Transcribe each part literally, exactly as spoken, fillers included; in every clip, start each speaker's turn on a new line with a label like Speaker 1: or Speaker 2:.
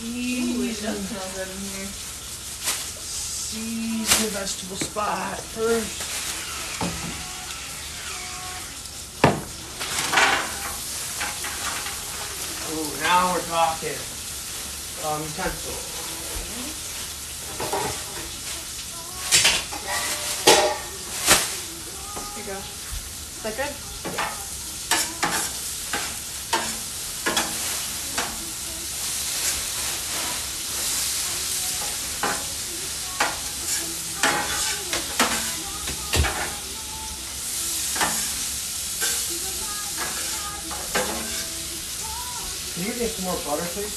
Speaker 1: Ooh, it does smell good in here.
Speaker 2: Season the vegetable spot first. Ooh, now we're talking. Um, utensil.
Speaker 1: Here you go. Is that good?
Speaker 2: Can you get some more butter, please?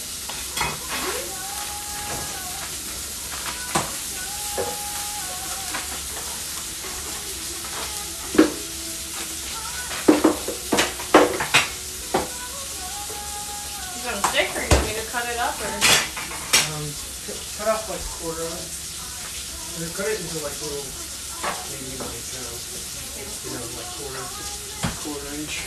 Speaker 1: You got a stick, or you want me to cut it up, or?
Speaker 2: Um, cut off like a quarter of it. And then cut it into like little, maybe like, uh, you know, like quarter, quarter inch.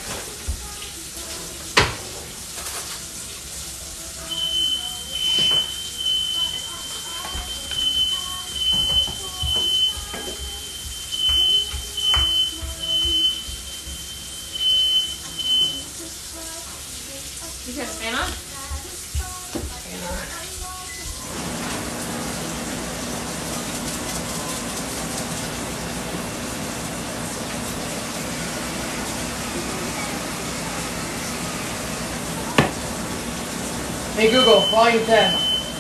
Speaker 1: You got a fan on?
Speaker 2: Fan on. Hey Google, volume ten.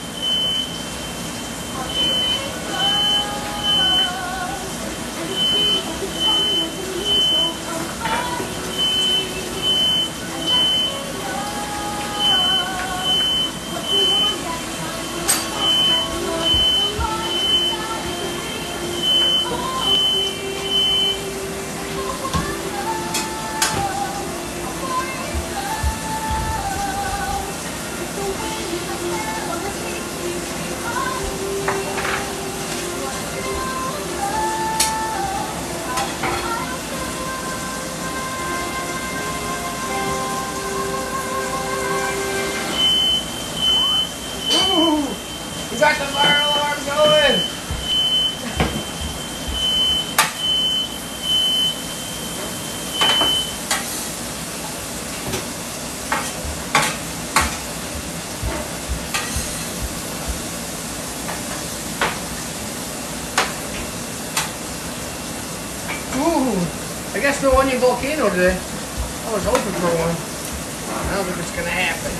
Speaker 2: We got the fire alarm going! Ooh, I guess no onion volcano today. I was hoping for one. I don't think it's gonna happen.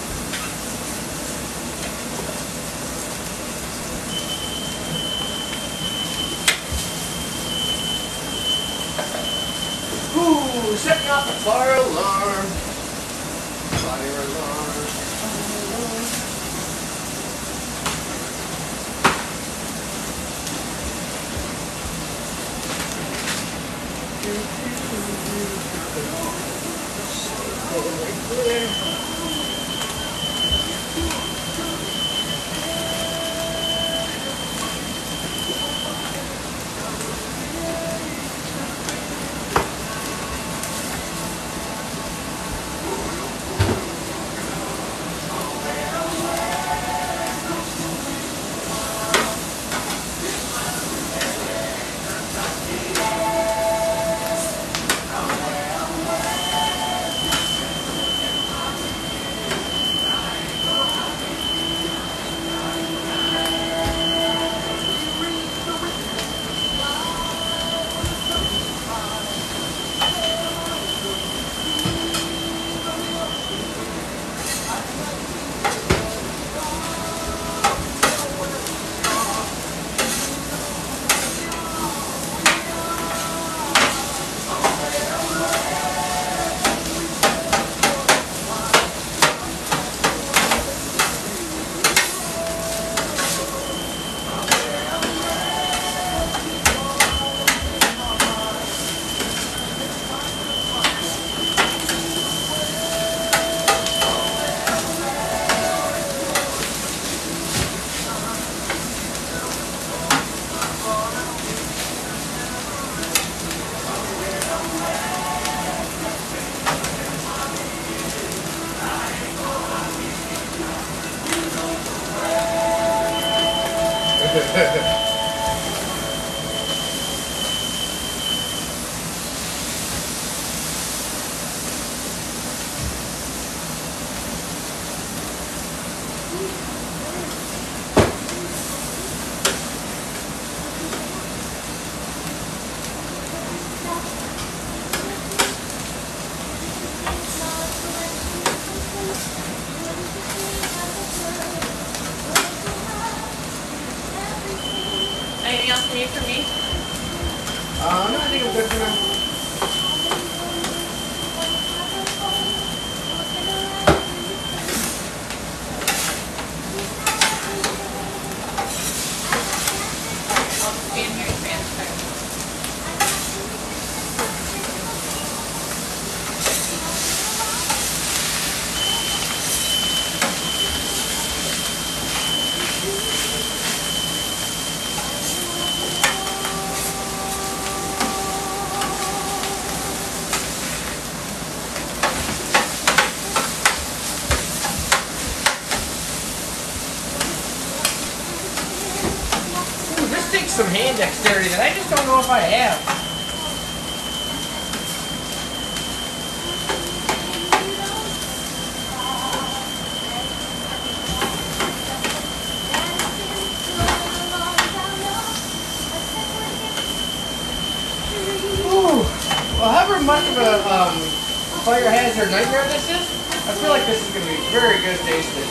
Speaker 2: Ooh, setting off the fire alarm. Fire alarm. Right there.
Speaker 1: Anything else you need from me?
Speaker 2: Uh, no, I think I'm good for now.
Speaker 1: I'll just be in here and transfer.
Speaker 2: Some hand dexterity that I just don't know if I have. Ooh. Well, however much of a um, fire hazard nightmare this is, I feel like this is going to be very good tasting.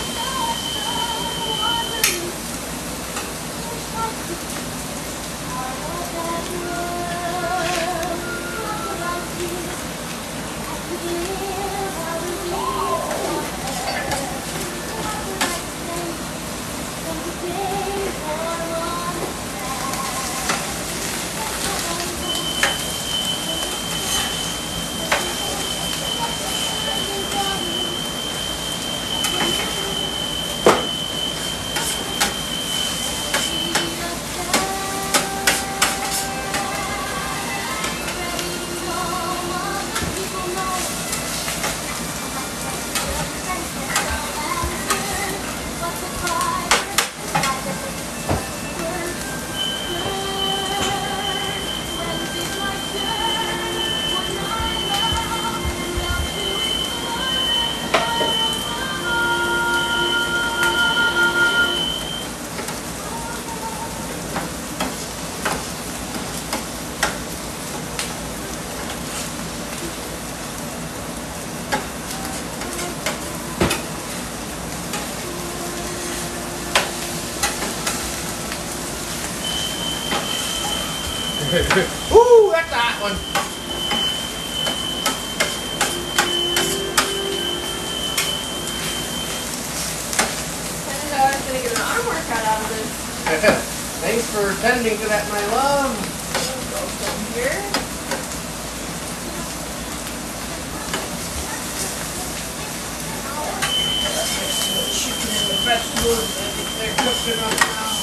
Speaker 2: Ooh, that's a hot one.
Speaker 1: I didn't know I was going to get an arm workout out of this.
Speaker 2: Thanks for attending to that, my love.
Speaker 1: Go from here.
Speaker 2: Chicken and the vegetables, they're cooking up now.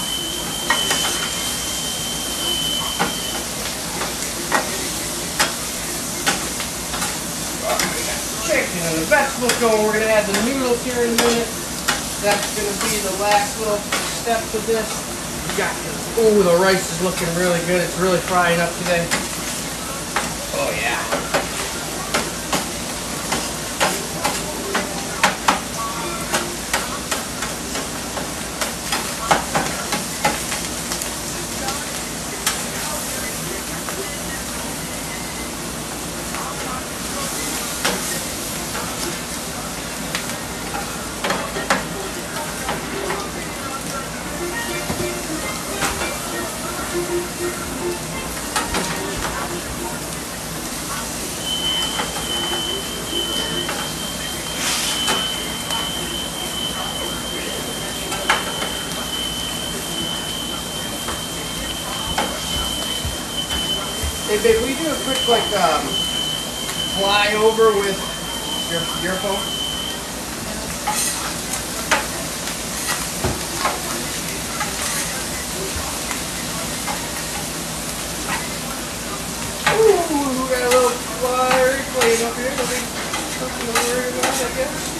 Speaker 2: Chicken and the vegetables going. We're going to add the noodles here in a minute. That's going to be the last little step to this. We got this. Ooh, the rice is looking really good. It's really frying up today. Oh, yeah. Hey babe, will you do a quick like um, flyover with your your phone? Ooh, we got a little fire plane up here. Nothing, nothing to worry about, I guess.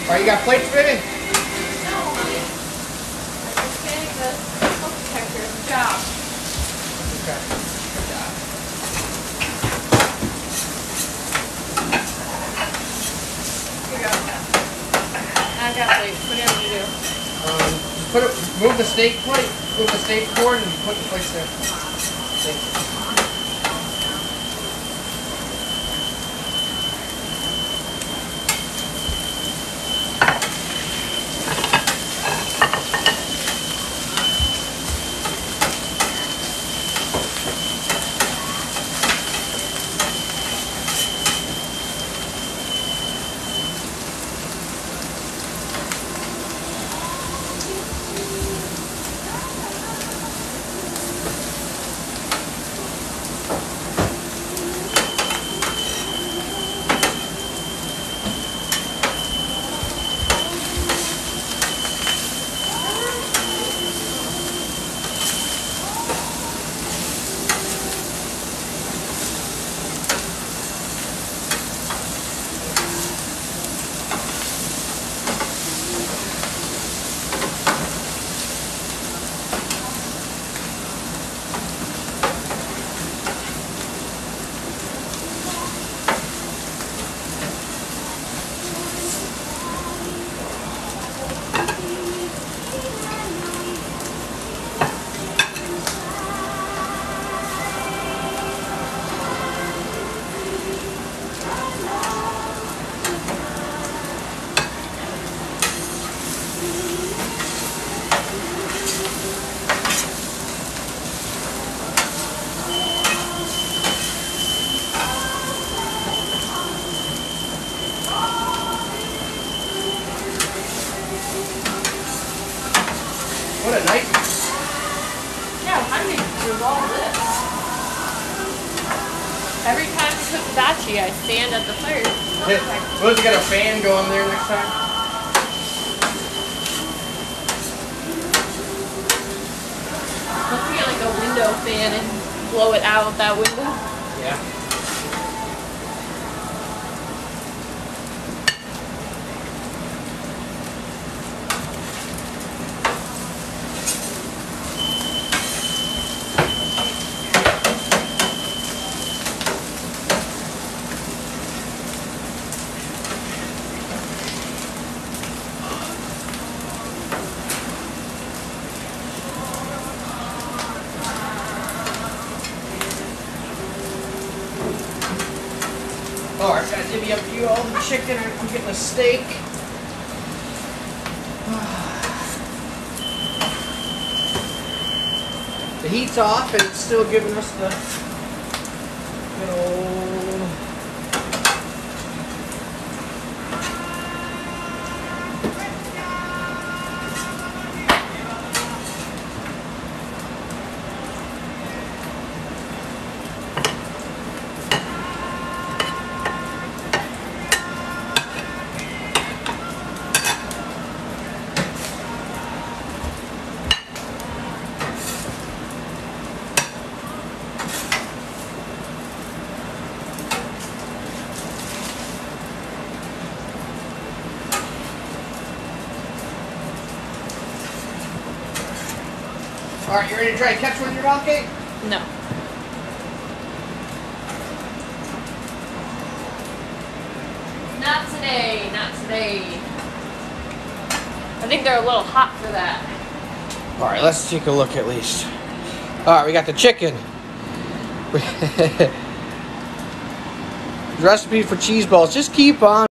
Speaker 2: Alright, you got plates, baby?
Speaker 1: No, honey. I'm just getting the smoke detector. Good job.
Speaker 2: Okay. Good job.
Speaker 1: Here you go. I got plates. What do you want me to do?
Speaker 2: Um, put it, move the steak plate, move the steak board, and put the plates there. Thank you. What a night.
Speaker 1: Yeah, I'm hungry with all this. Every time we cook hibachi, I stand at the fire.
Speaker 2: Hey, Will's got a fan going there next time.
Speaker 1: Let's get like a window fan and blow it out that window.
Speaker 2: Yeah. Alright, gotta divvy up you all the chicken. I'm getting a steak. The heat's off and it's still giving us the good old. Alright, you ready to try to catch one in your mouth, Kate?
Speaker 1: No. Not today, not today. I think they're a little hot for that.
Speaker 2: Alright, let's take a look at least. Alright, we got the chicken. Recipe for cheese balls. Just keep on.